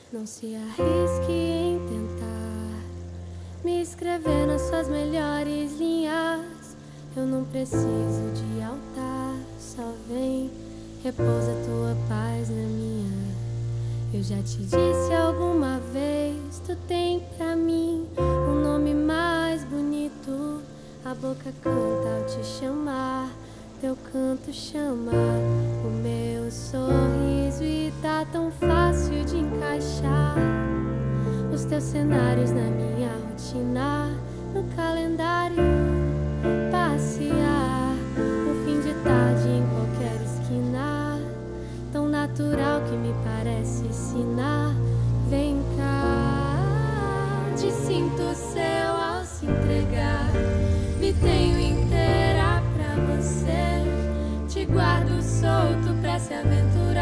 Não se arrisque em tentar me escrever nas suas melhores linhas. Eu não preciso de altar, só vem, repousa tua paz na minha. Eu já te disse alguma vez, tu tem pra mim um nome mais bonito. A boca canta ao te chamar, teu canto chama o meu sorriso e tá tão fácil de encaixar os teus cenários na minha rotina, no calendário passear, um fim de tarde em qualquer esquina, tão natural que me parece ensinar. Vem cá, te sinto seu ao se entregar, me tenho inteira pra você, te guardo solto pra se aventurar.